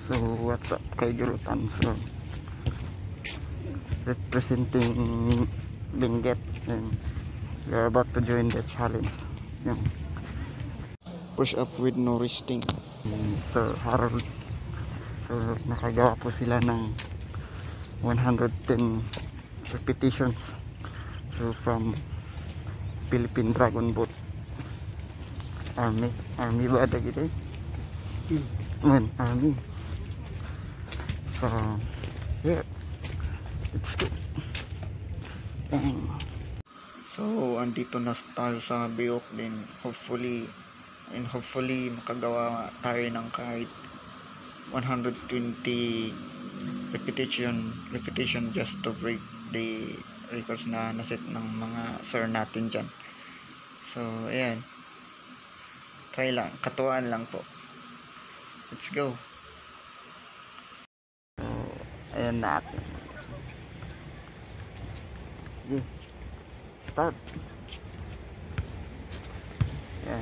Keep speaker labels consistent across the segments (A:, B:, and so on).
A: So what's up kay Igorots? So representing Benguet, and we are about to join the challenge. Yung push up with no resting. Sir Harold. So nakagawa po sila ng 110 repetitions. So from Philippine Dragon Boat Army ba ada gitu? Army. So yeah, let's go. Bang. So andito na tayo sa Benguet din. Hopefully makagawa tayo ng kahit 120 repetition just to break the records na naset ng mga sir natin dyan. So ayan, try lang, katuwaan lang po. Let's go. So ayan natin. Okay, start. Ayan.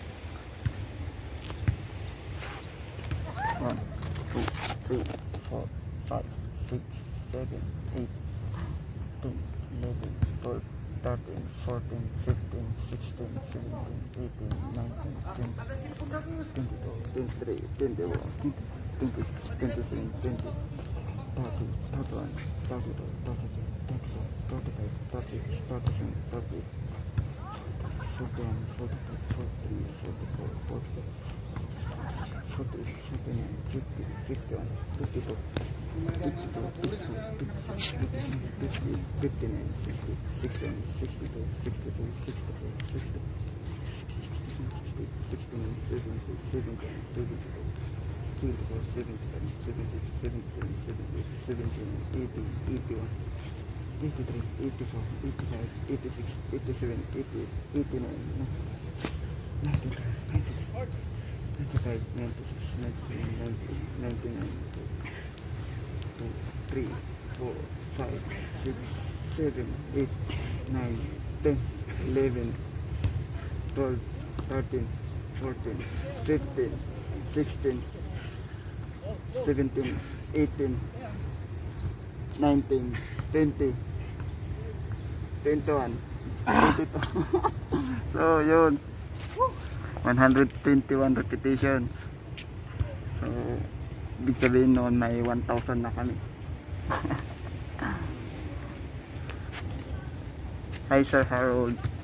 A: 1, 2, 3, 4, 5, 6, 7, 8, 10, 11, 12, 13, 14, 15, 16, 17, 18, 19, 20, 22, 23, 21, 26, 27, 20, 30, 31, 32, 33, 34, 35, 36, 37, 38, 41, 42, 43, 44, 45, 48, 49, 50, 51, 52, 53, 54, 55, 59, 60, 61, 62, 63, 64, 65, 66, 67, 70, 71, 72, 73, 74, 75, 76, 77, 78, 79, 80, 81, 83, 84, 85, 86, 87, 88, 89, 90, 95, 96, 97, 98, 99, 2, 3, 4, 5, 6, 7, 8, 9, 10, 11, 12, 13, 14, 15, 16, 17, 18, 19, 20, 21, 22. So yun, 121 repetitions. So ibig sabihin noon may 1,000 na kami. Hi Sir Harold.